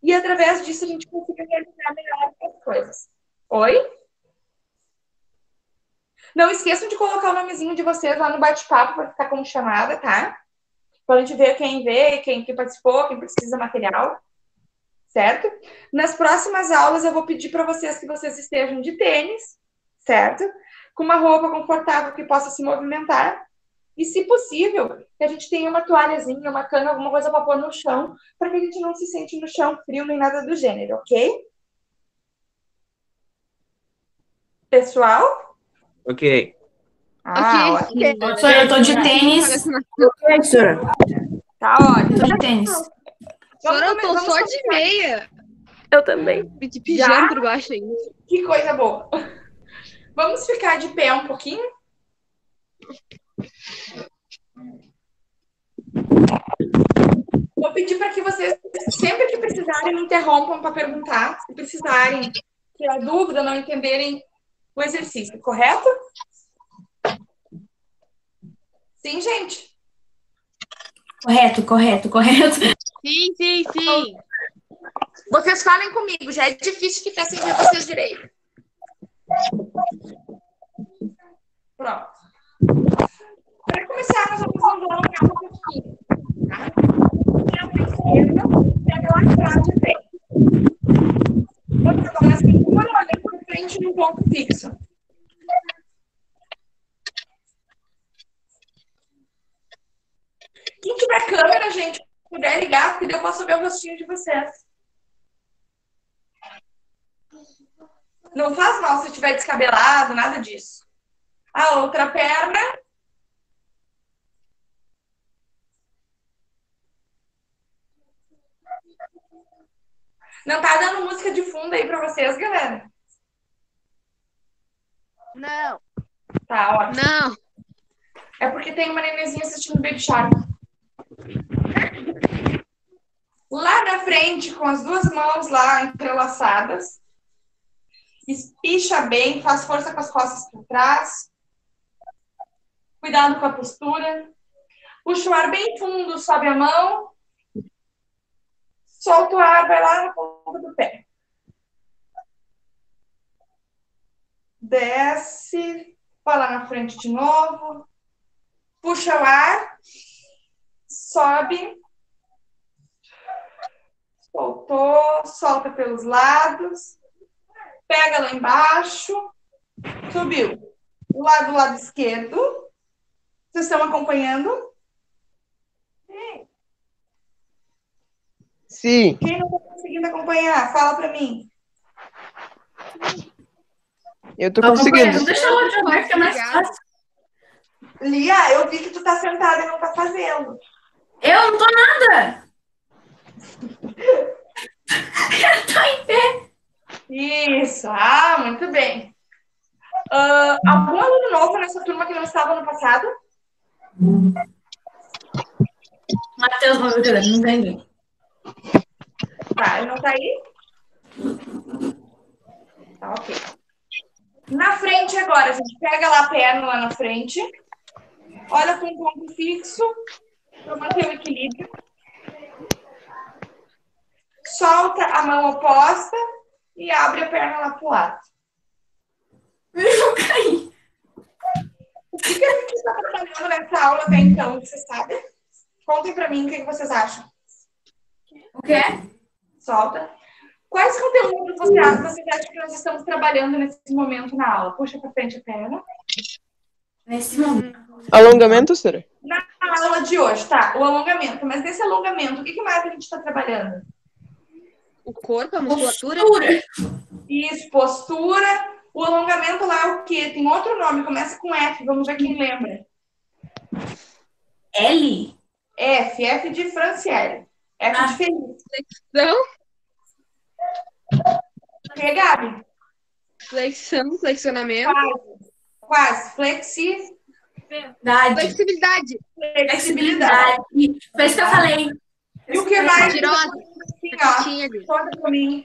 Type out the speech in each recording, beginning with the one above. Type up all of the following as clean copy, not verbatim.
e através disso a gente consiga realizar melhor as coisas. Oi? Não esqueçam de colocar o nomezinho de vocês lá no bate-papo para ficar como chamada, tá? Para a gente ver quem participou, quem precisa de material, certo? Nas próximas aulas eu vou pedir para vocês que vocês estejam de tênis, certo? Com uma roupa confortável que possa se movimentar. E, se possível, que a gente tenha uma toalhazinha, uma cana, alguma coisa para pôr no chão, para que a gente não se sente no chão frio nem nada do gênero, ok? Pessoal? Ok. Ah, Ok, ótimo. professora, Eu tô de tênis. professora. Tá ótimo. Tô de tênis. Professora, eu tô Vamos só de começar. meia. Eu também. De pijama por baixo ainda. Que coisa boa. Vamos ficar de pé um pouquinho? Vou pedir para que vocês, sempre que precisarem, me interrompam para perguntar, se precisarem, se a dúvida, não entenderem o exercício, correto? Sim, gente? Correto. Sim. Vocês falem comigo, já é difícil ficar sem ver vocês direito. Pronto. Para começar, nós vamos alongar um pouquinho. Tá? Pega a esquerda, pega lá atrás de frente. Bota agora na cintura, olha para frente num ponto fixo. Quem tiver câmera, gente, puder ligar, porque eu posso ver o rostinho de vocês. Não faz mal se estiver descabelado, nada disso. A outra perna. Não tá dando música de fundo aí pra vocês, galera? Não. Tá, ótimo. Não. É porque tem uma nenenzinha assistindo Baby Shark. Lá na frente, com as duas mãos lá entrelaçadas. Espicha bem, faz força com as costas para trás. Cuidado com a postura. Puxa o ar bem fundo, sobe a mão. Solta o ar, vai lá na ponta do pé. Desce. Vai lá na frente de novo. Puxa o ar. Sobe. Soltou. Solta pelos lados. Pega lá embaixo. Subiu. Do lado esquerdo. Vocês estão acompanhando? Sim. Quem não está conseguindo acompanhar, fala para mim. Eu tô conseguindo. Deixa eu jogar, fica mais fácil. Lia, eu vi que tu tá sentada e não tá fazendo. Eu não tô nada. Eu tô em pé. Isso. Ah, muito bem. Algum aluno novo nessa turma que não estava no passado? Matheus, não entendi. Tá, ele não tá aí? Tá, ok. Na frente agora, a gente pega lá a perna lá na frente. Olha com um ponto fixo para manter o equilíbrio. Solta a mão oposta e abre a perna lá pro lado. Eu vou cair. O que a gente está trabalhando nessa aula até então, vocês sabem? Contem para mim o que vocês acham. O quê? Solta. Quais conteúdos vocês acham que nós estamos trabalhando nesse momento na aula? Puxa para frente a perna. Nesse momento. Alongamento, será? Na aula de hoje, tá? O alongamento. Mas nesse alongamento, o que mais a gente está trabalhando? O corpo, a musculatura. Isso, postura. O alongamento lá é o quê? Tem outro nome, começa com F. Vamos ver quem lembra. L? F de Franciele. F de Feliz. Flexão. O que, Gabi? Flexionamento. Quase. Flexibilidade. Flexibilidade. Foi isso que eu falei. E o que mais? Tirosa. Assim, ó. Conta pra mim.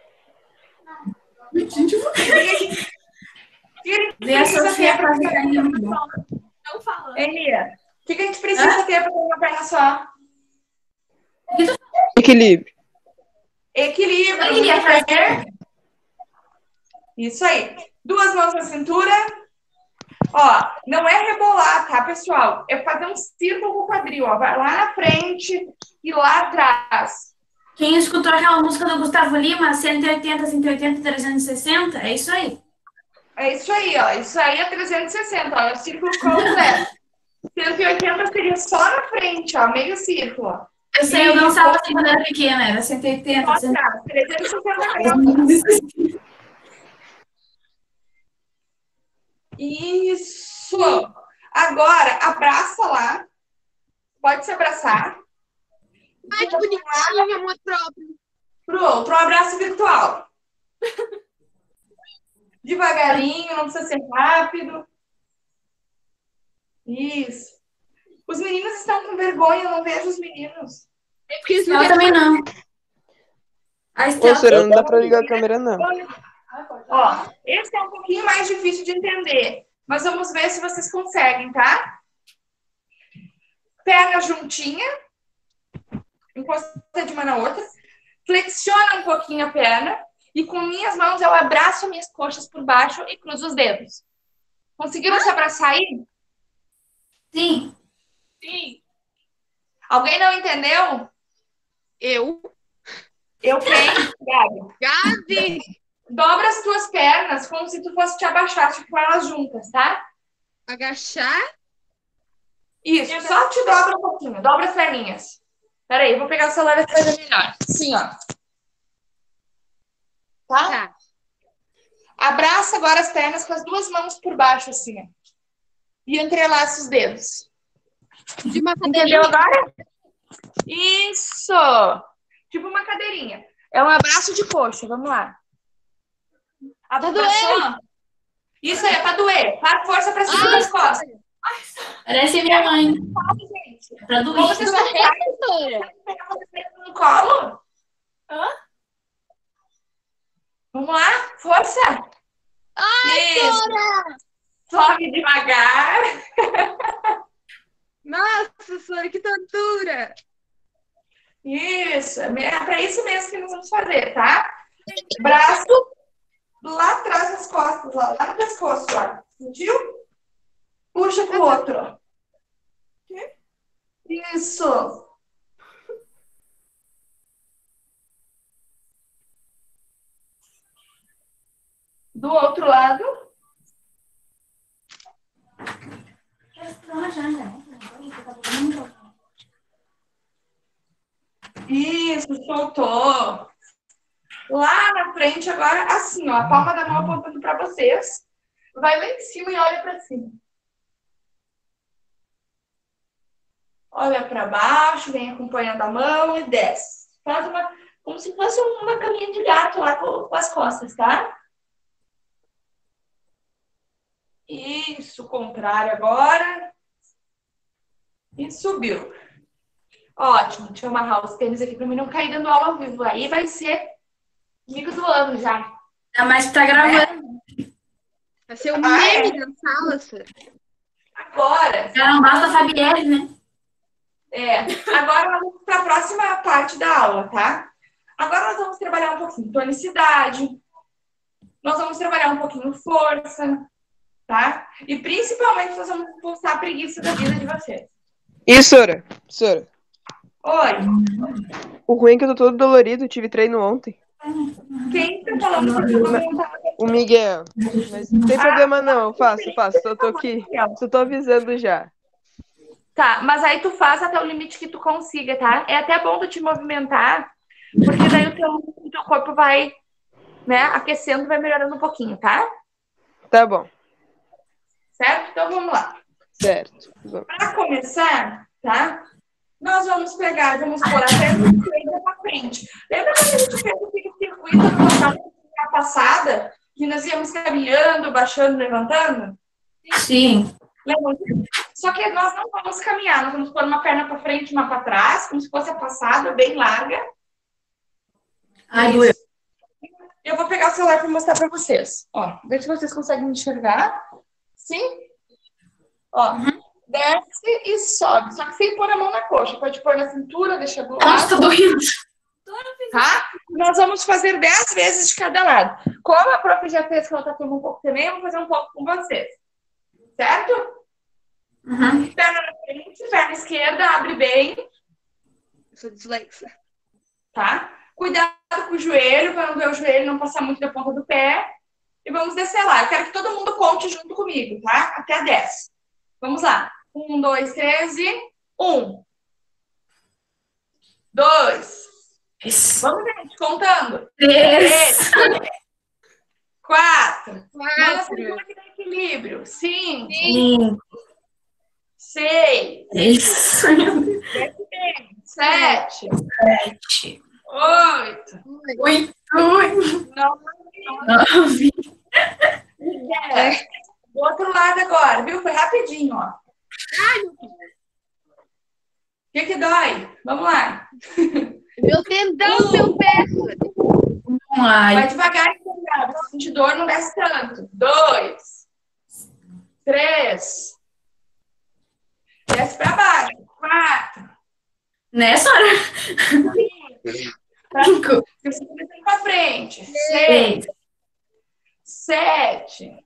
Gente, eu vou cair. Vê a Sofia fazer cair. Não falando. Elia, o que a gente precisa ter para ter uma perna só? Equilíbrio. Equilíbrio. Eu queria fazer. Isso aí. 2 mãos na cintura. Ó, não é rebolar, tá, pessoal? É fazer um círculo com o quadril, ó. Vai lá na frente e lá atrás. Quem escutou aquela música do Gustavo Lima, 180, 180, 360, é isso aí. É isso aí, ó. Isso aí é 360, ó. É o círculo completo. 180 seria só na frente, ó. Meio círculo, ó. Eu sei, eu dançava assim quando era pequena, era 180, Só 180. atrás, 360 graus. Isso! Agora, abraça lá. Pode se abraçar. Ai, que bonitinho, amor próprio. Pro outro, um abraço virtual. Devagarinho, não precisa ser rápido. Isso. Os meninos estão com vergonha, eu não vejo os meninos. É porque eles Eu não também não. A Ô, Estela. senhora, não dá pra ligar a câmera, não. Ó, esse é um pouquinho mais difícil de entender, mas vamos ver se vocês conseguem, tá? Perna juntinha, encosta de uma na outra, flexiona um pouquinho a perna e com minhas mãos eu abraço minhas coxas por baixo e cruzo os dedos. Conseguiram se abraçar aí? Sim. Sim. Alguém não entendeu? Eu. Eu quem? Gabi. Gabi! Dobra as tuas pernas como se tu fosse te abaixar, tipo, com elas juntas, tá? Agachar. Isso, só te dobra um pouquinho. Dobra as perninhas. Peraí, eu vou pegar o celular e fazer melhor. Assim, ó. Tá? Tá. Abraça agora as pernas com as 2 mãos por baixo, assim, ó. E entrelaça os dedos. De uma Entendeu cadeirinha. agora? Isso! Tipo uma cadeirinha. É um abraço de coxa, vamos lá. Abraçou? Isso aí, é pra doer. Faz força pra cima das costas. Parece minha mãe. Gente, É pra doer. vamos testar Professora. no colo? Vamos lá? Força! Isso! Sobe devagar. Nossa, senhora, que tortura. Isso, é pra isso mesmo que nós vamos fazer, tá? Braço lá atrás das costas, lá no pescoço, ó. Sentiu? Puxa com o outro. Isso. Do outro lado. Isso, soltou. Lá na frente, agora, assim, ó, a palma da mão apontando para vocês. Vai lá em cima e olha para cima. Olha para baixo, vem acompanhando a mão e desce. Faz uma, como se fosse uma caminha de gato lá com as costas, tá? Isso, contrário agora. E subiu. Ótimo, deixa eu amarrar os tênis aqui para mim não cair dando aula ao vivo. Aí vai ser amigo do ano já. Mas tá gravando. Vai ser o meme da sala, senhora. Agora. Já não basta a Fabielle, né? Agora nós vamos para a próxima parte da aula, tá? Agora nós vamos trabalhar um pouquinho tonicidade. Nós vamos trabalhar um pouquinho força, tá? E principalmente nós vamos expulsar a preguiça da vida de vocês. E, senhora? Senhora, Oi, o ruim é que eu tô todo dolorido, tive treino ontem. quem tá falando que eu vou montar? O Miguel. Mas não tem problema não, eu faço. Eu tô aqui. Só tô avisando já. Tá, mas aí tu faz até o limite que tu consiga, tá? É até bom tu te movimentar, porque daí o teu corpo vai, né, aquecendo, vai melhorando um pouquinho, tá? Tá bom. Certo? Então vamos lá. Certo. Para começar, tá? Nós vamos pegar, vamos pôr a perna esquerda para frente. Lembra quando a gente fez aquele circuito na passada, que nós íamos caminhando, baixando, levantando? Sim. Lembra? Só que nós não vamos caminhar, nós vamos pôr uma perna para frente e uma para trás, como se fosse a passada, bem larga. Ai, doeu. Eu vou pegar o celular para mostrar para vocês. Ó, ver se vocês conseguem enxergar. Sim? Ó, desce e sobe. Só que sem pôr a mão na coxa. Pode pôr na cintura, deixa do Nossa, lado. tá doendo. Tá? Nós vamos fazer 10 vezes de cada lado. Como a prof já fez, que ela tá tomando um pouco também, eu vou fazer um pouco com vocês. Certo? Uhum. Perna na frente, perna esquerda, abre bem. Eu sou dislexa. Tá? Cuidado com o joelho, para não ver o joelho não passar muito da ponta do pé. E vamos descer lá. Eu quero que todo mundo conte junto comigo, tá? Até 10. Vamos lá. 1, 2, 3 e 1. 2. Vamos, gente, contando. 3. 4. Vamos 4. aqui no equilíbrio. 5. 5. 6. 7. 7. 8. 8. 9. 9. 10. Do outro lado agora, viu? Foi rapidinho, ó. O que dói? Vamos lá. Meu tendão, meu pé. Vai devagar, cuidado. Se sentir dor, não desce tanto. 2. 3. Desce pra baixo. 4. Nessa hora. 5. Você começa pra frente. 6. 7.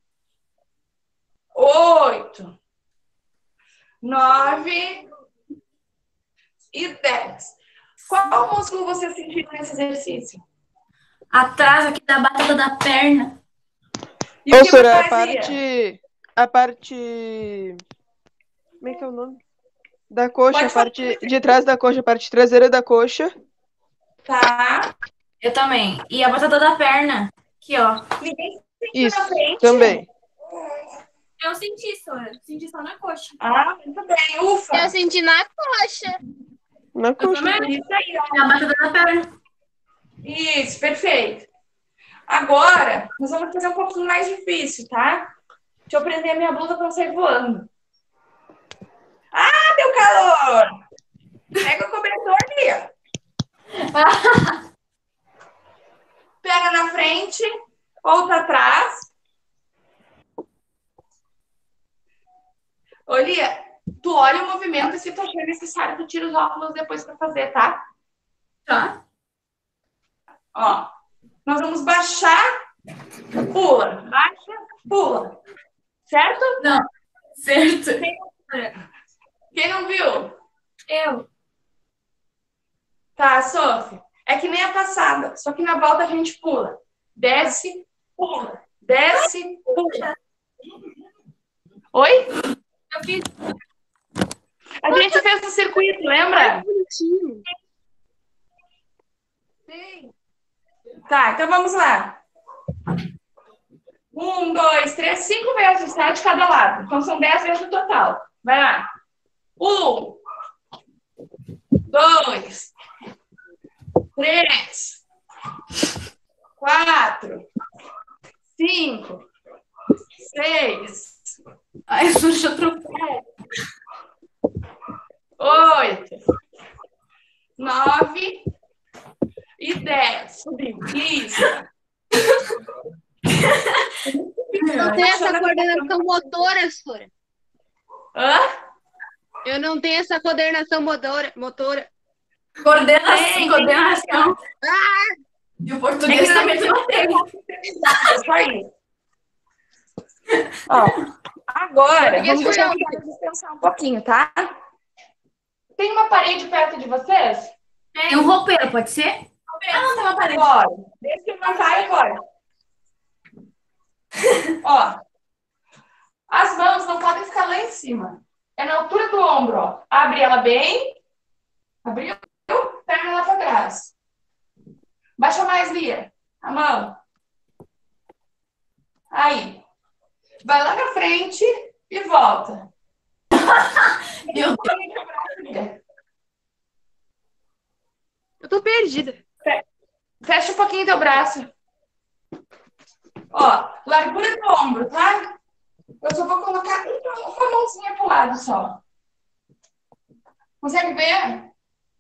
8. 9. E 10. Qual músculo você sentiu nesse exercício? Atrás aqui da batata da perna. E o que Professora, você fazia? a parte. Como é que é o nome? Da coxa, Pode a parte de trás da coxa, a parte traseira da coxa. Tá. Eu também. E a batata da perna. Aqui, ó. Ninguém sentiu Isso, na frente? também. Eu senti só. Senti só na coxa. Ah, muito bem. Ufa. Eu senti na coxa. Na Eu coxa. também. Isso aí, ó. E a batata da perna. Isso, perfeito. Agora, nós vamos fazer um pouquinho mais difícil, tá? Deixa eu prender a minha blusa para não sair voando. Ah, deu calor! Pega o cobertor ali. Pega na frente, volta atrás. Olha, tu olha o movimento e se tu achar necessário, tu tira os óculos depois para fazer, tá? Tá. Ó, nós vamos baixar, pula, baixa, pula. Certo? Não. Certo. Quem não viu? Eu. Tá, Sophie. É que nem a passada, só que na volta a gente pula. Desce, pula. Desce, pula. Oi? Eu fiz. A gente fez o circuito, lembra? Bonitinho. Sim. Tá, então vamos lá. 1, 2, 3, 5 vezes, tá? De cada lado. Então são 10 vezes no total. Vai lá. 1, 2, 3, 4, 5, 6, Ai, deixa eu trocar. 8, 9 e 10. Subiu. Isso. Não tem essa coordenação motora, Sora. Hã? Eu não tenho essa coordenação motora. Coordenação. E o português também não tem. É só isso. Ó, agora, vamos descansar um pouquinho, tá? Tem uma parede perto de vocês? Tem um roupeiro, pode ser? Ah, não, tem uma parede. Agora. Deixa eu levantar agora. Ó. As mãos não podem ficar lá em cima. É na altura do ombro, ó. Abre ela bem. Abriu. Perna lá pra trás. Baixa mais, Lia. A mão. Aí. Vai lá na frente e volta. Meu Eu tô perdida. Fecha um pouquinho teu braço. Ó, largura do ombro, tá? Eu só vou colocar uma mãozinha pro lado só. Consegue ver?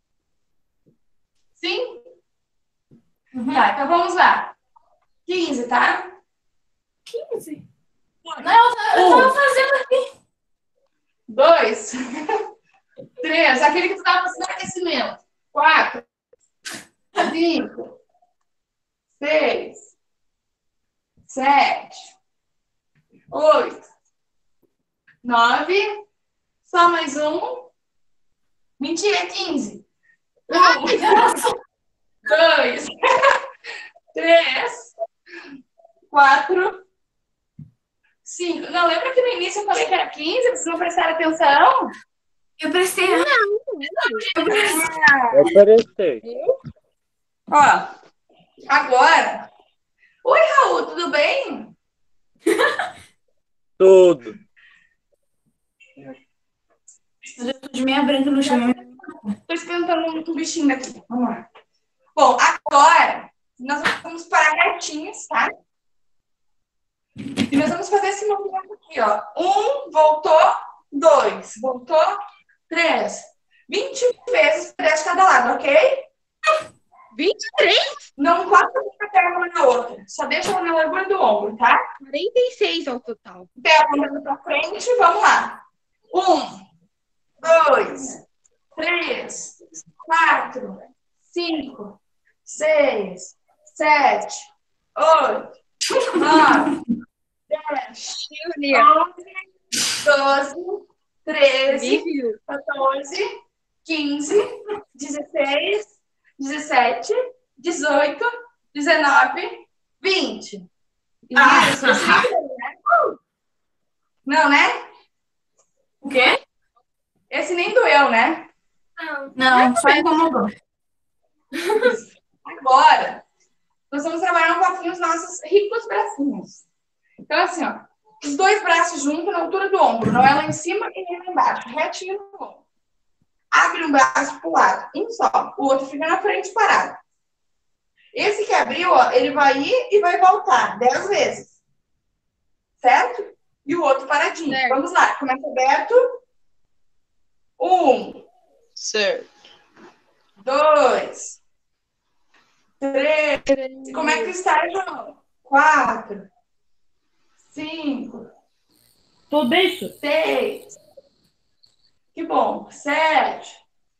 Sim? Tá, então vamos lá. 15, tá? 15? Não, eu tava fazendo aqui. 2, 3, aquele que tu tava fazendo aquecimento. 4, 5, 6, 7, 8, 9. Só mais um. Mentira, 15. 1, 2, 3, 4, 5. Não, lembra que no início eu falei que era 15? Vocês não prestaram atenção? Eu prestei. Eu prestei. Ó, agora. Oi, Raul, tudo bem? Tudo. Eu tô de meia branca no chão. Tô experimentando um bichinho aqui. Vamos lá. Bom, agora nós vamos parar gatinhos, tá? E nós vamos fazer esse movimento aqui, ó. 1, voltou. 2, voltou. 3. 20 vezes 3 cada lado, ok? 23? Não encosta a perna uma na outra. Só deixa ela na largura do ombro, tá? 46 ao total. Pé apontando pra frente, vamos lá. 1, 2, 3, 4, 5, 6, 7, 8, 9, 10, 11, 12, 13, 14, 15, 16, 17, 18, 19, 20. Isso, não, né? O quê? Esse nem doeu, né? Não, só incomodou. Agora, nós vamos trabalhar um pouquinho os nossos ricos bracinhos. Então, assim, ó, os dois braços juntos na altura do ombro, não é lá em cima e nem lá embaixo, retinho no ombro. Abre um braço pro lado, um só, o outro fica na frente parado. Esse que abriu, ó, ele vai ir e vai voltar 10 vezes. Certo? E o outro paradinho. Certo. Vamos lá, começa aberto. 1, Certo. 2, 3. Como é que está, João? 4, 5, Tudo isso? 6. Que bom. 7,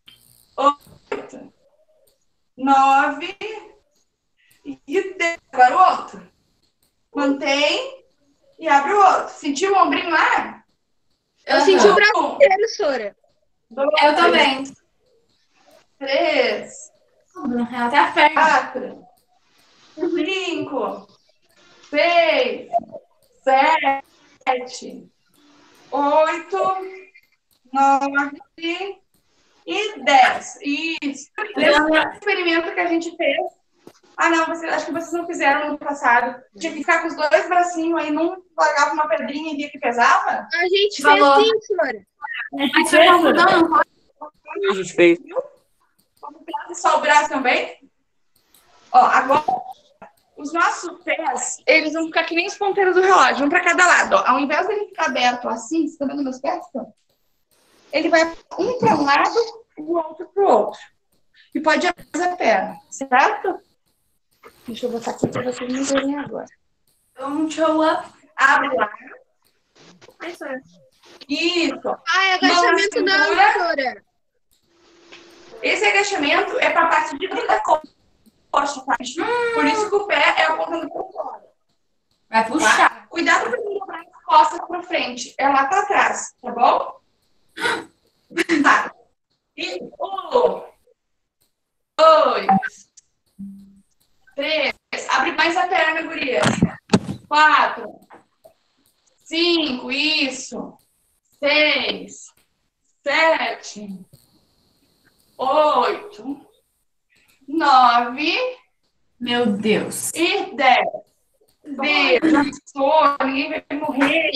8, 9 e 10. Agora o outro. Mantém e abre o outro. Sentiu o ombrinho lá? Eu senti o braço inteiro, Sora. 2, Eu também. 3, Até a perna. 4, 5, 6, 7, 8, 9 e 10. Isso. Lembra o experimento que a gente fez? Ah, não, acho que vocês não fizeram no ano passado. Tinha que ficar com os dois bracinhos aí, não largava uma pedrinha e via que pesava? A gente Falou. fez sim, Sora. Mas você tá mudando? A gente fez. Só o braço também? Ó, agora, os nossos pés, eles vão ficar que nem os ponteiros do relógio, um para cada lado. Ó. Ao invés dele ficar aberto assim, você tá vendo meus pés? Então? Ele vai um para um lado, o outro para o outro. E pode abrir a perna, certo? Deixa eu botar aqui para vocês me verem agora. Um show up. Abre lá. Isso é. Isso. Ah, é agachamento Mão na não, cintura. Sora. Esse agachamento é para a parte de dentro da costa, tá? Por isso que o pé é apontando para fora. Vai puxar. Tá? Cuidado para não dobrar as costas para frente. É lá para trás, tá bom? Tá. E 1, 2, 3. Abre mais a perna, gurias. 4, 5. Isso. 6, 7, 8, 9 Meu Deus. e 10. Deus, já passou, ninguém vai morrer.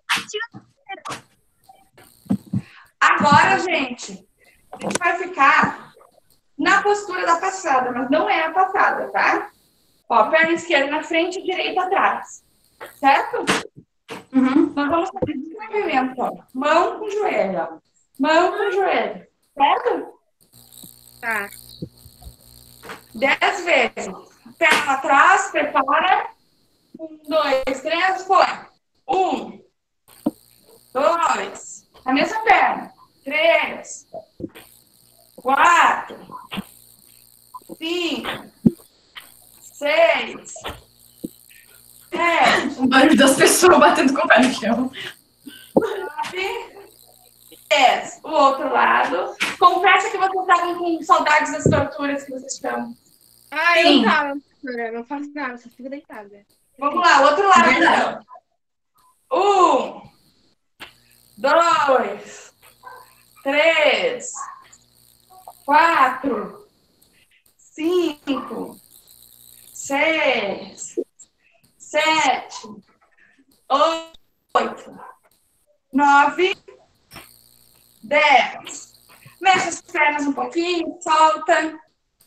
Agora, gente, a gente vai ficar na postura da passada, mas não é a passada, tá? Ó, perna esquerda na frente e direita atrás. Certo? Uhum. Nós vamos fazer esse movimento, ó. Mão com joelho, ó. Mão com joelho. Certo? Tá. 10 vezes. Perna atrás, prepara. 1, 2, 3, foi. 1, 2. A mesma perna. 3, 4, 5, 6, 7, O barulho das pessoas batendo com o pé no chão. 9, 10. O outro lado. Confessa que vocês estavam com saudades das torturas que vocês estão. Ah, Sim. eu tava, professora. Não faço nada, só fico deitada. Vamos lá, outro lado então. 1, 2, 3, 4, 5, 6, 7, 8, 9, 10. Mexe as pernas um pouquinho, solta.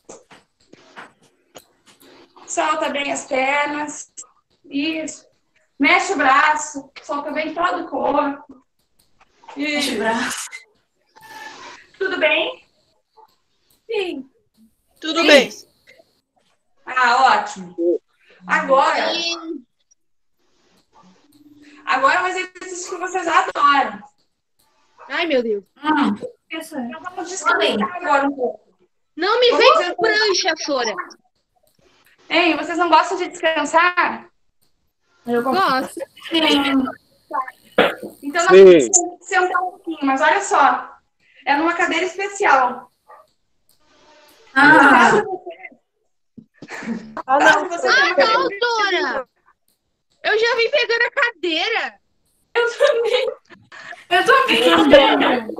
Solta bem as pernas. Isso. Mexe o braço, solta bem todo o corpo. Mexe o braço. Tudo bem? Sim. Tudo bem. Ah, ótimo. Agora é um exercício que vocês adoram. Ai, meu Deus. Professora. Nós vamos descansar agora um pouco. Não me vem com prancha, Sora. Hein, vocês não gostam de descansar? Gosto. Então nós vamos sentar um pouquinho, mas olha só. É numa cadeira especial. Ah, Ah, não. Ah, não, Dora. Eu já vim pegando a cadeira. eu tô vendo.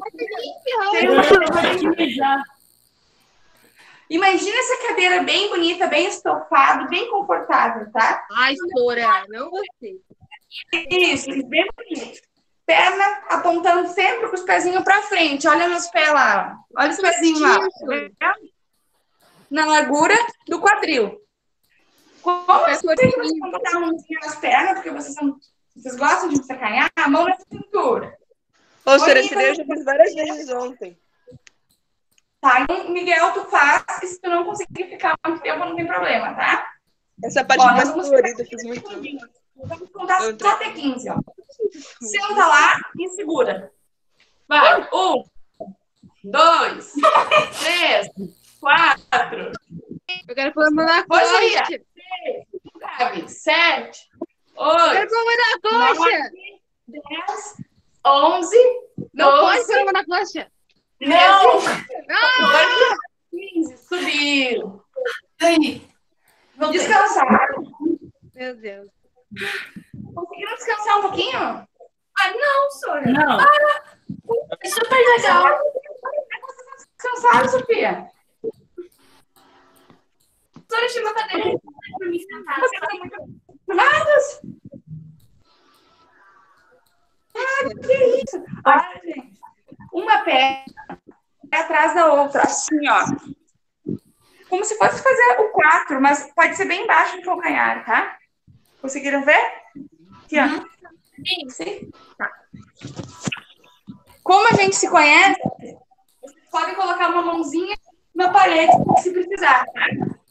Imagina essa cadeira bem bonita, bem estofada, bem confortável, tá? Ai, Dora, não gostei. Isso, bem bonito. Perna apontando sempre com os pezinhos pra frente. Olha meus pés lá. Olha os pezinhos lá. Tá vendo? Na largura do quadril. Como vocês vão botar a mãozinha nas pernas, porque vocês gostam de sacanhar, a mão na cintura. Ô, senhora, esse daí eu já fiz várias vezes ontem. Tá, então, Miguel, tu faz, e se tu não conseguir ficar muito tempo, não tem problema, tá? Essa parte Ó, mais nós vamos colorida eu fiz muito. Vamos contar só até 15, ó. Senta lá e segura. Vai. 1, 2, 3, 4. Eu quero pôr a mão na Pode ir. coxa. 6, 7, Eu 8, quero pôr a mão na coxa. 10, 11, Não pode 12, pôr a mão na coxa. 13, Ah! 15. Subiu. Aí. Voltei. Descansaram. Meu Deus. Conseguiram descansar um pouquinho? Ah, não, Sora. Não. É super legal. Descansaram, Sofia? Sora tinha uma cadeira pra me sentar. Vocês estão muito acostumados? Ah, que isso? Olha, gente. Uma perna atrás da outra, assim, ó. Como se fosse fazer o 4, mas pode ser bem baixo no calcanhar, tá? Conseguiram ver? Aqui, ó. Sim? Tá. Como a gente se conhece, vocês podem colocar uma mãozinha na parede se precisar, tá?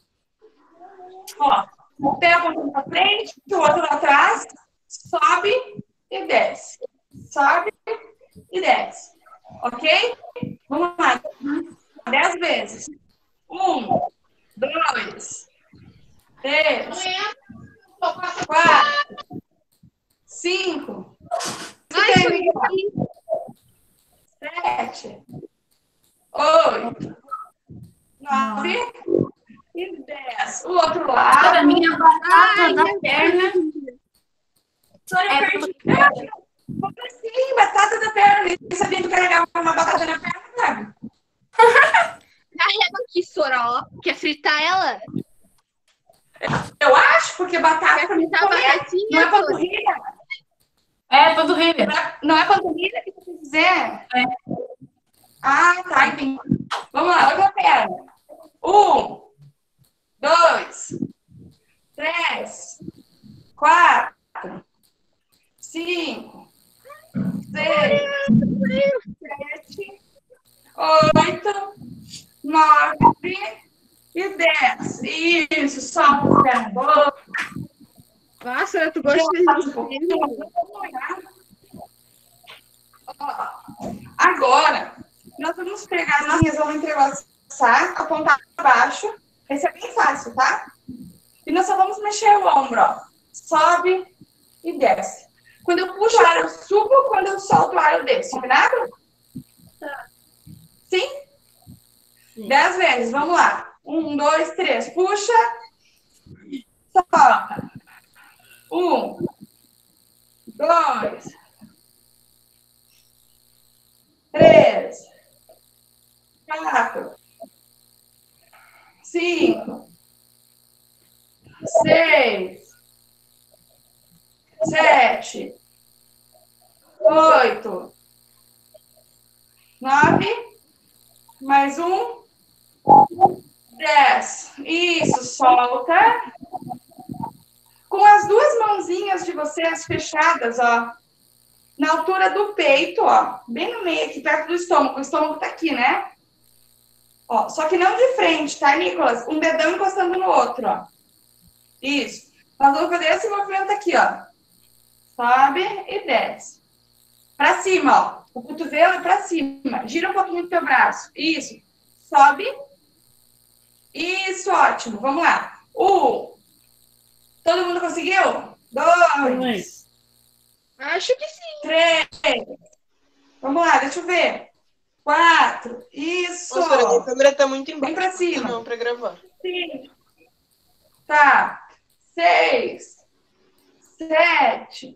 Ó, o pé apontando pra frente, o outro lá atrás, sobe e desce. Sobe e desce. Ok? Vamos lá. 10 vezes. 1, 2, 3, 4, 5, 6, 7, 8, 9 e 10. O outro A lado. minha batata da perna. Sora, É, perdi. Como assim? Batata da perna. Eu sabia que tu carregava uma batata na perna, sabe? Carrega aqui, Sora, ó. Quer fritar ela? Eu acho, porque batata Quer pra mim fritar a comer. Não batatinha, é Sora? panturrilha. É, panturrilha. Não é panturrilha que tu quis dizer? Ah, tá, entendi. Vamos lá, outra perna. 1, 2, 3, 4, 5, 6, 7, 8, 9 e 10. Isso, solta a perna boa. Nossa, tu gosta de... Agora, nós vamos pegar as linhas, vamos entrelaçar, apontar para baixo. Esse é bem fácil, tá? E nós só vamos mexer o ombro, ó. Sobe e desce. Quando eu puxo o ar, eu subo. Quando eu solto o ar, eu desço. Combinado? Tá. Sim? 10 vezes. Vamos lá. 1, 2, 3. Puxa. Solta. 1, 2, 3, 4, 5, 6, 7, 8, 9, mais 1, 10. Isso, solta. Com as duas mãozinhas de vocês fechadas, ó, na altura do peito, ó, bem no meio aqui, perto do estômago. O estômago tá aqui, né? Ó, só que não de frente, tá, Nicolas? Um dedão encostando no outro, ó. Isso. Nós vamos fazer esse movimento aqui, ó. Sobe e desce. Pra cima, ó. O cotovelo é pra cima. Gira um pouquinho o teu braço. Isso. Sobe. Isso, ótimo. Vamos lá. 1. Todo mundo conseguiu? 2. Acho que sim. 3. Vamos lá, deixa eu ver. 4. Isso. Nossa, a câmera tá muito embaixo. Vem pra cima. Não, pra gravar. 5. Tá. 6. 7.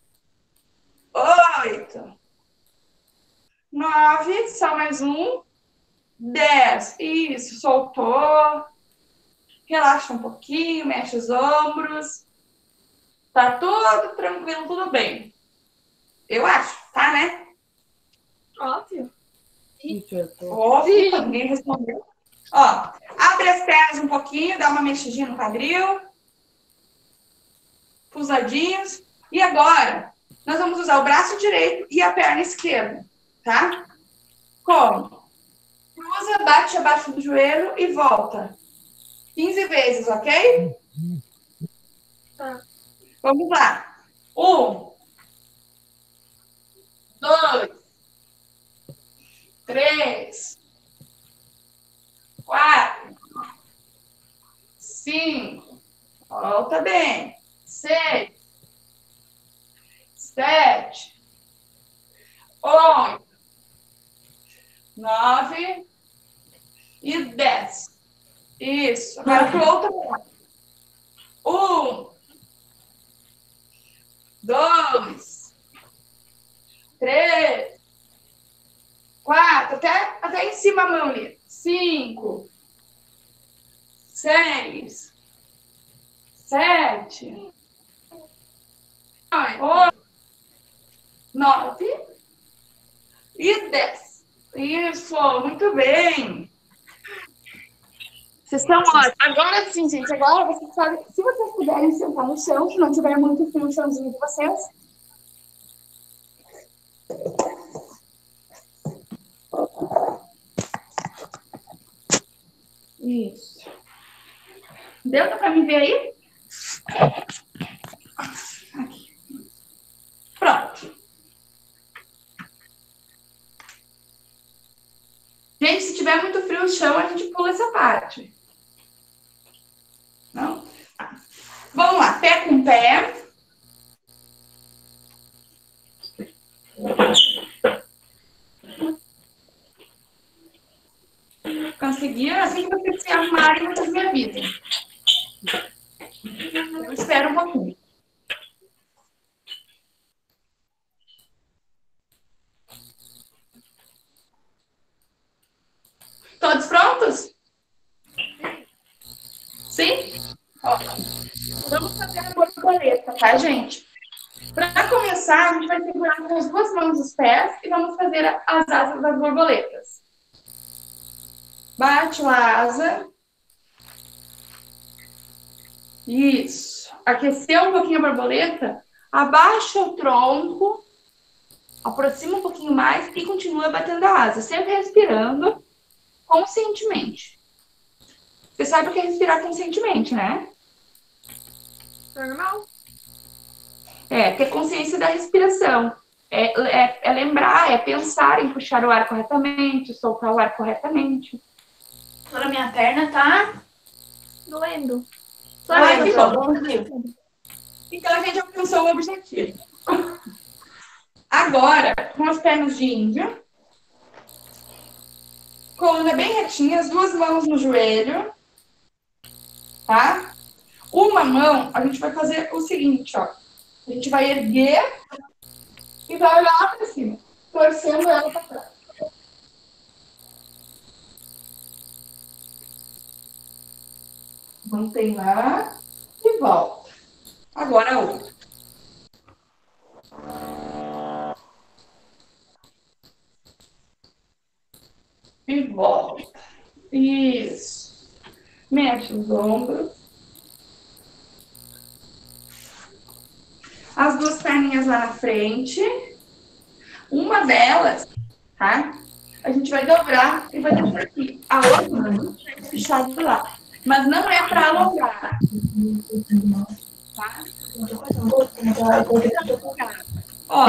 8. 9. Só mais 1. 10. Isso, soltou. Relaxa um pouquinho, mexe os ombros. Tá tudo tranquilo, tudo bem. Eu acho, tá, né? Óbvio. Óbvio, ninguém respondeu. Ó, abre as pernas um pouquinho, dá uma mexidinha no quadril. Cruzadinhos. E agora, nós vamos usar o braço direito e a perna esquerda, tá? Como? Cruza, bate abaixo do joelho e volta. 15 vezes, ok? Tá. Vamos lá. 1, 2, 3, 4, 5, volta bem. 6, 7, 8, 9 e 10. Isso. Agora pro outro lado. 1, 2, 3, 4, até em cima a mão ali. 5, 6, 7, 8, 9 e 10. Isso, muito bem. Vocês estão ótimos. Agora sim, gente. Agora vocês sabem. Se vocês puderem sentar no chão, se não tiver muito frio no chãozinho de vocês. Isso. Deu para me ver aí? Aqui. Pronto. Gente, se tiver muito frio no chão, a gente pula essa parte. Não? Vamos lá, pé com pé. Conseguiram? Assim que vocês se arrumarem, vocês me avisem. Eu espero um pouquinho. Todos prontos? Sim? Ó, vamos fazer a borboleta, tá, gente? Para começar, a gente vai segurar com as duas mãos os pés e vamos fazer as asas das borboletas. Bate a asa. Isso. Aqueceu um pouquinho a borboleta, abaixa o tronco, aproxima um pouquinho mais e continua batendo a asa, sempre respirando conscientemente. Você sabe o que é respirar conscientemente, né? Normal. É, ter consciência da respiração. É lembrar, é pensar em puxar o ar corretamente, soltar o ar corretamente. Agora minha perna tá Doendo. Ai, que bom. Então, a gente alcançou o objetivo. Agora, com as pernas de índio, coluna bem retinha, as duas mãos no joelho, tá? Uma mão, a gente vai fazer o seguinte, ó. A gente vai erguer e vai olhar lá pra cima, torcendo ela pra trás. Mantém lá e volta. Agora a outra. E volta. Isso. Mexe os ombros. As duas perninhas lá na frente. Uma delas, tá? A gente vai dobrar e vai deixar aqui. A outra vai fechar do lado. Mas não é para alongar. Tá? Ó,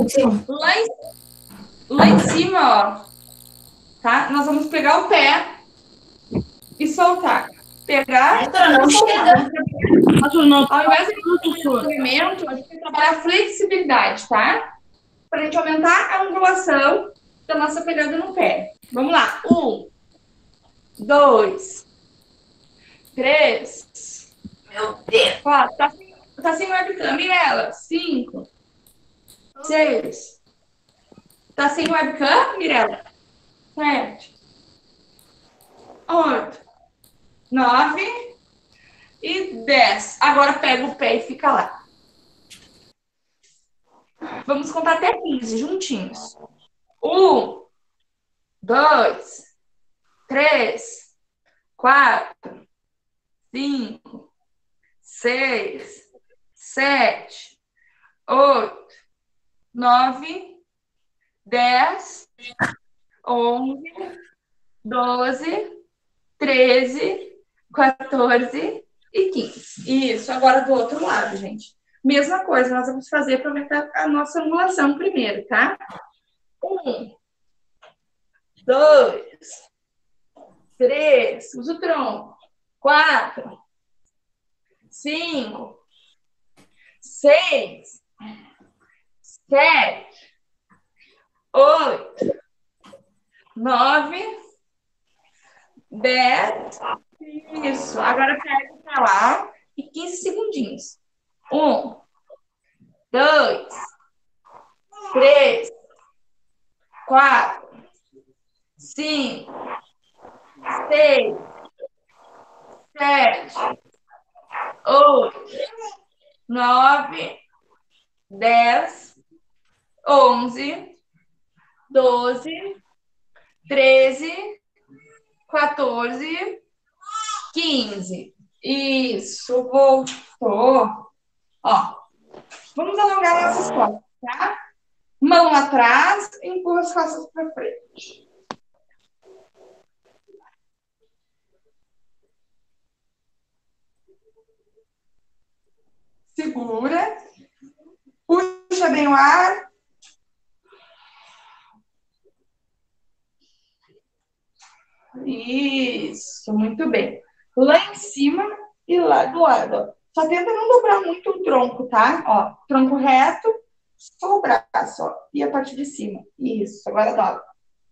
lá em cima, ó. Tá? Nós vamos pegar o pé e soltar. Pegar e soltar. Ao invés de movimento, a gente vai trabalhar a flexibilidade, tá? Para a gente aumentar a angulação da nossa pegada no pé. Vamos lá. 1, 2, 3. Meu Deus. 4. Tá sem webcam, Mirella. 5, 6. Tá sem webcam, Mirella? 7, 8, 9 e 10. Agora pega o pé e fica lá. Vamos contar até 15, juntinhos. 1, 2, 3, 4, 5, 6, 7, 8, 9, 10, 11, 12, 13, 14 e 15. Isso, agora do outro lado, gente. Mesma coisa, nós vamos fazer para aumentar a nossa angulação primeiro, tá? 1, 2, 3, usa o tronco. 4, 5, 6, 7, 8, 9, 10. Isso. Agora pega pra lá e 15 segundinhos. 1, 2, 3, 4, 5, 6, 7, 8, 9, 10, 11, 12, 13, 14, 15. Isso, voltou. Ó, vamos alongar nossas costas, tá? Mão atrás, empurra as costas para frente. Segura. Puxa bem o ar. Isso, muito bem. Lá em cima e lá do lado, ó. Só tenta não dobrar muito o tronco, tá? Ó, tronco reto, só o braço, ó. E a parte de cima. Isso, agora dobra.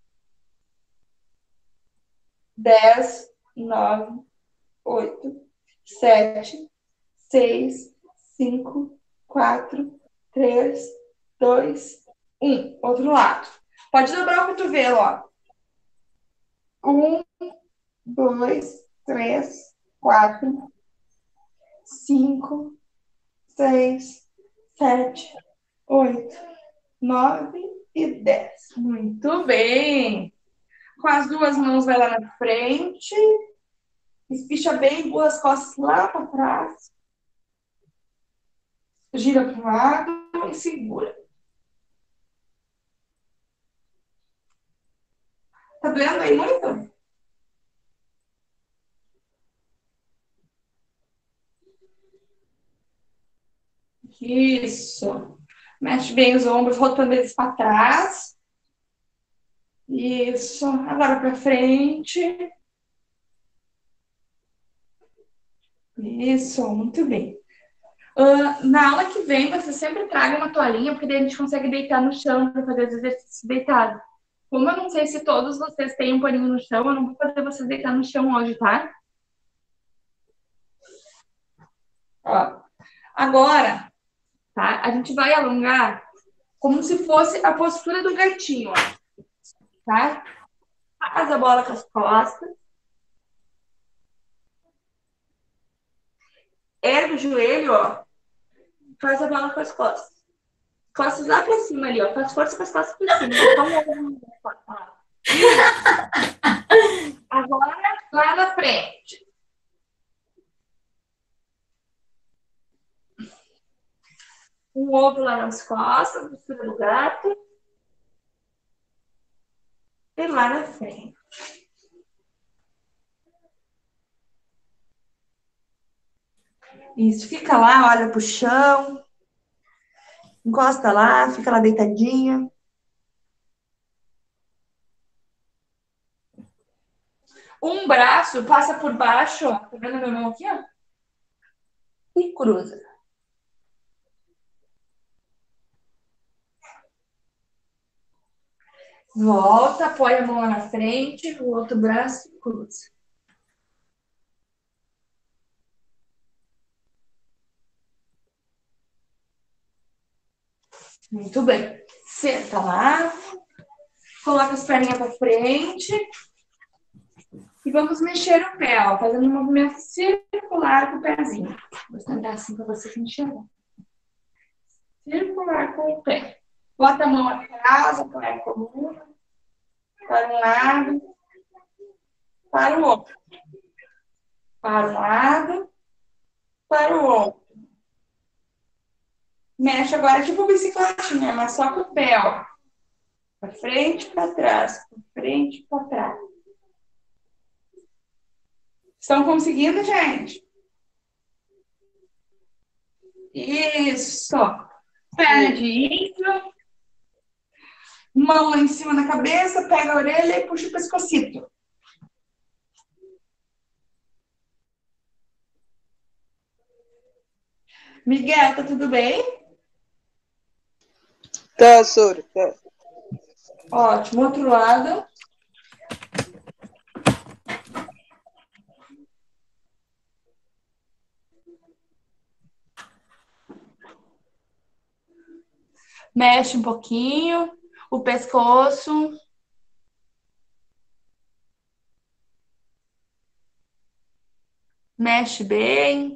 10, 9, 8, 7, 6, 5, 4, 3, 2, 1. Outro lado. Pode dobrar o cotovelo, ó. 1, 2, 3, 4, 5, 6, 7, 8, 9 e 10. Muito bem. Com as duas mãos vai lá na frente. Espicha bem, empurra as costas lá para trás. Gira para um lado e segura. Tá doendo aí muito? Isso. Mexe bem os ombros, rotando eles para trás. Isso. Agora para frente. Isso, muito bem. Na aula que vem, você sempre traga uma toalhinha, porque daí a gente consegue deitar no chão para fazer os exercícios deitados. Como eu não sei se todos vocês têm um paninho no chão, eu não vou fazer vocês deitar no chão hoje, tá? Ó, agora, tá? A gente vai alongar como se fosse a postura do gatinho, ó, tá? Faz a bola com as costas. Ergue o joelho, ó. Faz a bola com as costas. Costas lá pra cima ali, ó. Faz força com as costas pra cima. Agora, lá na frente. Um ovo lá nas costas, postura do gato. E lá na frente. Isso, fica lá, olha pro chão. Encosta lá, fica lá deitadinha. Um braço passa por baixo, ó. Tá vendo a minha mão aqui, ó? E cruza. Volta, apoia a mão lá na frente, o outro braço e cruza. Muito bem. Senta lá. Coloca as perninhas para frente. E vamos mexer o pé, ó, fazendo um movimento circular com o pezinho. Vou tentar assim para vocês enxergarem. Circular com o pé. Bota a mão atrás, apoia a coluna. Para um lado. Para o outro. Para um lado. Para o outro. Mexe agora tipo bicicletinha, mas só com o pé, ó. Para frente, para trás. Para frente, para trás. Estão conseguindo, gente? Isso. Perna direita. Mão lá em cima da cabeça, pega a orelha e puxa o pescocito. Miguel, tá tudo bem? Tá, Sora, tá. Ótimo. Outro lado. Mexe um pouquinho o pescoço. Mexe bem.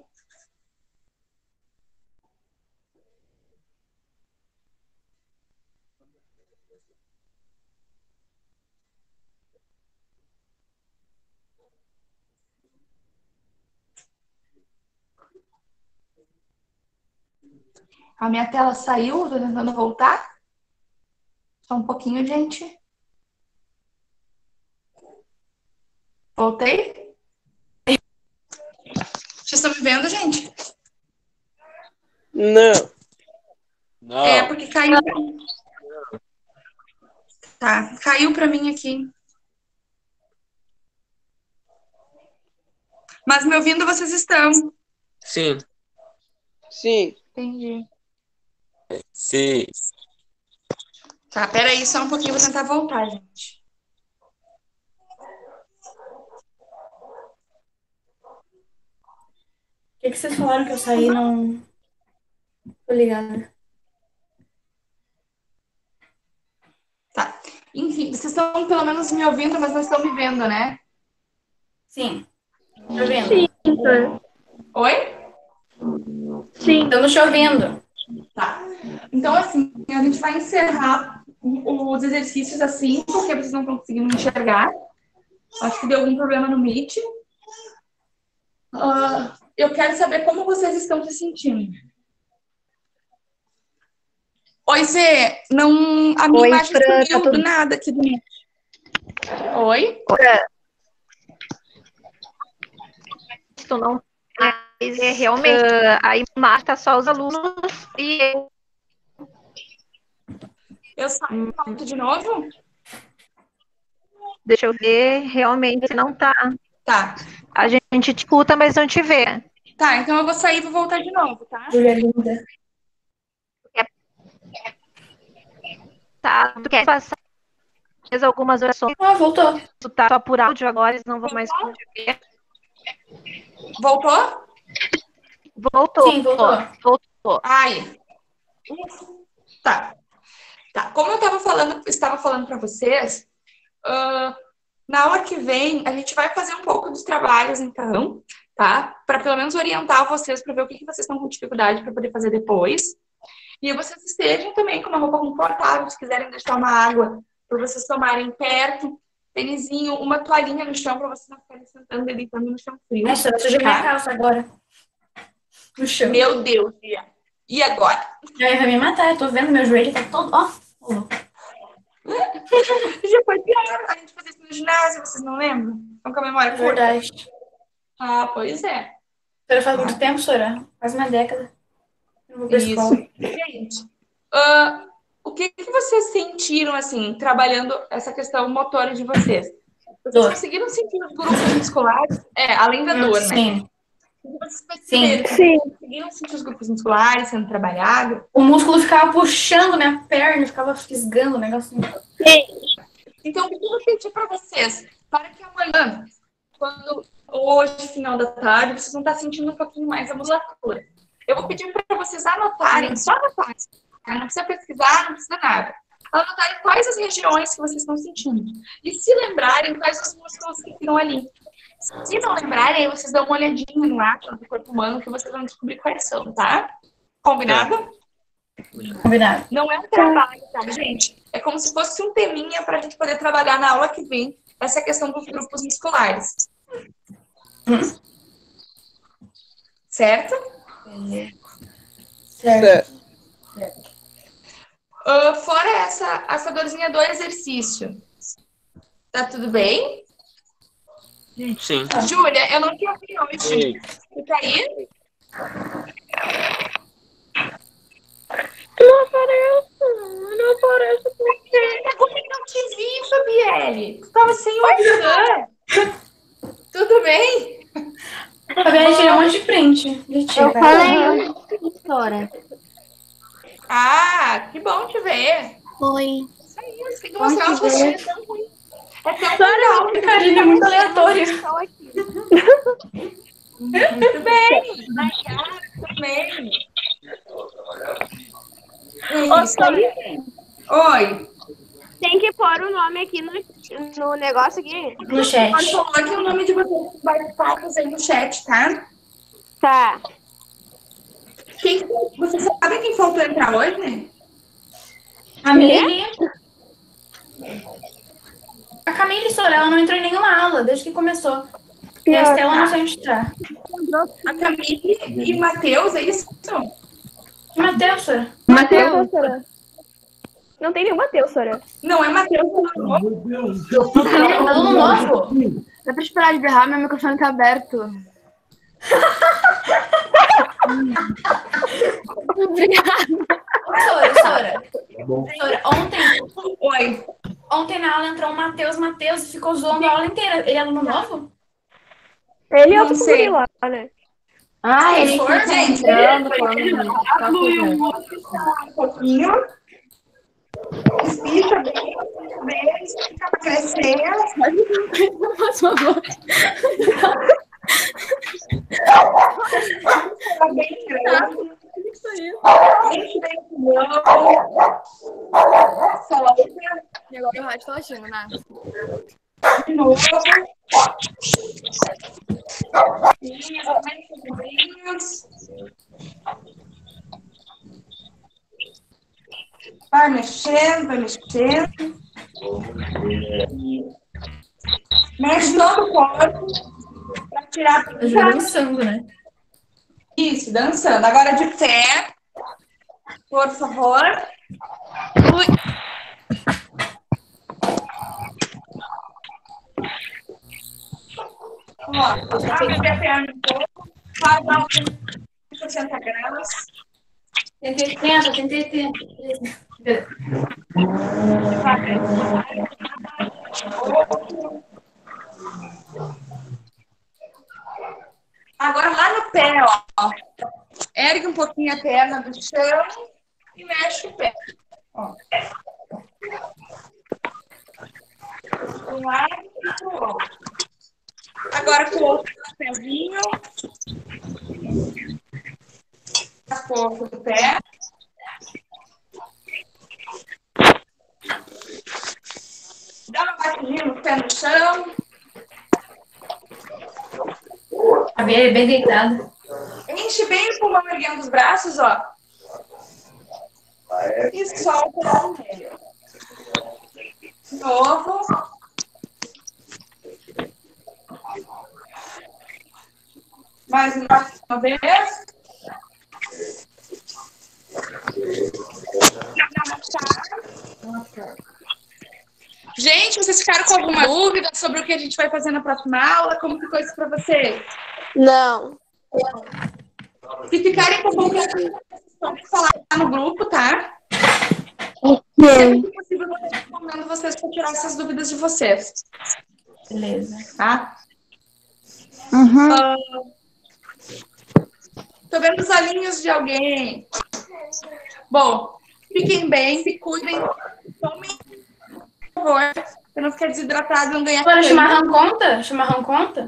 A minha tela saiu, tô tentando voltar. Só um pouquinho, gente. Voltei? Vocês estão me vendo, gente? Não. Não. É, porque caiu. Tá, caiu pra mim aqui. Mas me ouvindo vocês estão. Sim. Sim. Entendi. Sim. Tá, peraí só um pouquinho, vou tentar voltar, gente. O que vocês falaram que eu saí? Não tô ligada. Tá. Enfim, vocês estão pelo menos me ouvindo, mas não estão me vendo, né? Sim. Tô vendo. Oi? Sim. Estamos te ouvindo. Tá. Então, assim, a gente vai encerrar os exercícios assim, porque vocês não estão conseguindo enxergar. Acho que deu algum problema no Meet. Eu quero saber como vocês estão se sentindo. Oi, Zê. Não, a minha imagem sumiu do nada aqui do Meet. Oi? Tu não mas realmente a imagem tá só os alunos e Eu saio de novo? deixa eu ver, realmente não tá. Tá. A gente te escuta, mas não te vê. Tá, então eu vou sair e vou voltar de novo, tá? Júlia é linda. Tá, tu quer passar fez algumas orações, Ah, voltou. tu tá só por áudio agora, eles não vão mais ver. Voltou? Voltou. Sim, voltou. Voltou. Ai. Tá. Tá. Como eu estava falando para vocês, na aula que vem, a gente vai fazer um pouco dos trabalhos, então, tá? Para pelo menos orientar vocês para ver o que vocês estão com dificuldade para poder fazer depois. E vocês estejam também com uma roupa confortável, se quiserem deixar uma água para vocês tomarem perto, tênisinho, uma toalhinha no chão para vocês não ficarem sentando e deitando no chão frio. Nossa, eu sujei minha calça agora. No chão. Meu Deus, Bia. E agora? Aí vai me matar, eu tô vendo meu joelho, tá todo. Ó. Já foi pior. A gente fazia isso no ginásio, vocês não lembram? Estão com a memória curta? Verdade. Ah, pois é. Sora, faz muito tempo, Sora. Quase uma década. Eu vou pra escola. Gente, o que vocês sentiram, assim, trabalhando essa questão motora de vocês? Vocês Dor. conseguiram sentir os grupos musculares? Além da dor, né? Sim. Vocês perceberam? Sim. Conseguiram sentir os grupos musculares sendo trabalhados? O músculo ficava puxando minha perna, ficava fisgando o negócio. Então, o que eu vou pedir para vocês? Para que amanhã, hoje, final da tarde, vocês vão estar sentindo um pouquinho mais a musculatura. Eu vou pedir para vocês anotarem, só anotarem. Não precisa pesquisar, não precisa nada. Anotarem quais as regiões que vocês estão sentindo. E se lembrarem quais os músculos que ficam ali. Se não lembrarem, aí vocês dão uma olhadinha no ato do corpo humano que vocês vão descobrir quais são, tá? Combinado? Combinado. Não é um trabalho, tá, gente? É como se fosse um teminha para a gente poder trabalhar na aula que vem essa questão dos grupos musculares. Certo? Certo. Fora essa dorzinha do exercício. Tá tudo bem? Sim. Júlia, eu não te ouvi hoje. Sim. Fica aí? Não aparece porque. Como é que eu te vi, Fabielle? Tu tava sem webcam. Tudo bem? Fabiana tirou um monte de print. Eu falei, Sora. Ah, que bom te ver. Foi. Isso aí, você tem que mostrar os rostinhos tão ruim. É tão legal. Carinha é muito aleatória. Muito bem. Também. Isso aí. Oi. Tem que pôr o nome aqui no negócio aqui. No chat. Pode colocar aqui o nome de vocês bate-papos aí no chat, tá? Tá. Você sabe quem faltou entrar hoje, né? A Camille. A Camille Sora, ela não entrou em nenhuma aula desde que começou. E a Estela não sei onde tá. A Camille e o Matheus, é isso? E Matheus, Sora? Matheus, Sora. Não tem nenhum Matheus, Sora. Não, é Matheus. Aluno novo? Dá pra esperar de berrar, meu microfone tá aberto. Sora. Sora, ontem na aula entrou o Matheus e ficou zoando a aula inteira. Ele é aluno novo? Ele é Não outro sei. lá, né? Ah, ele for, fica gente, entrando, falando. Um pouquinho. Espicha bem, fica pra crescer. Tá bem grande. Enche bem o pulmão. Solta. E agora o rádio tá latindo, né? De novo. Isso, aumenta os ombrinhos. Vai mexendo, vai mexendo. Mexe todo o corpo para tirar Eu já dançando, né? isso, dançando. Agora de pé, por favor. Ui. Ó, abre a perna um pouco. Faz lá 60 graus. Tentei 80. Agora lá no pé, ó. Ergue um pouquinho a perna do chão e mexe o pé. Ó. Um lado e pro outro. Agora com o outro pezinho. A força do pé. Dá uma batidinha no pé no chão. A Bia é bem deitada. Enche bem o pulmão erguendo os braços, ó. E solta lá no meio. De novo. Mais uma vez. Gente, vocês ficaram com alguma dúvida sobre o que a gente vai fazer na próxima aula? Como ficou isso para vocês? Não. Se ficarem com qualquer dúvida, vocês podem falar no grupo, tá? Sim. Se possível, eu vou respondendo vocês para tirar essas dúvidas de vocês. Beleza. Tá? Uhum. Tô vendo os olhinhos de alguém. Bom, fiquem bem, se cuidem. Tomem, por favor, para não ficar desidratado e não ganhar Agora, cãibra. chimarrão conta? Chimarrão conta?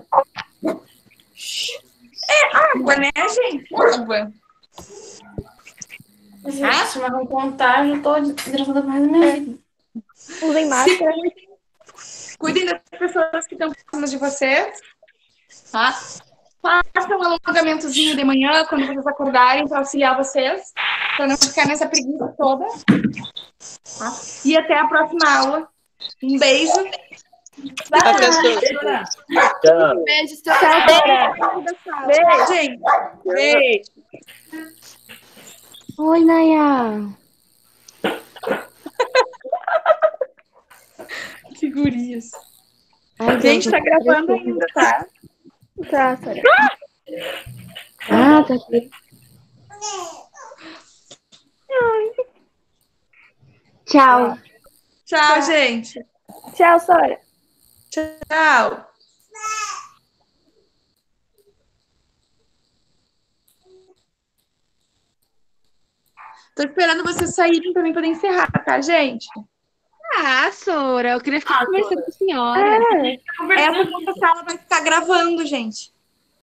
É água, né, gente? Água. Ah, chimarrão contar, eu já tô hidratada mais da minha vida. Usem Se máscara. cuidem das pessoas que estão próximas de vocês, tá? Façam um alongamentozinho de manhã, quando vocês acordarem, para auxiliar vocês, para não ficar nessa preguiça toda. Tá? E até a próxima aula. Um beijo. Até Tchau. Beijo, Beijo, gente. Beijo. Oi, Naya. Que gurias. Ai, Gente, tá gravando ainda, tá? Tá, Sara. Ah, tá aqui. Tchau. Tchau, gente. Tchau, Sara. Tchau. Tô esperando vocês saírem pra mim poder encerrar, tá, gente? Ah, Sora, eu queria ficar conversando com a senhora. Essa sala vai ficar gravando, gente.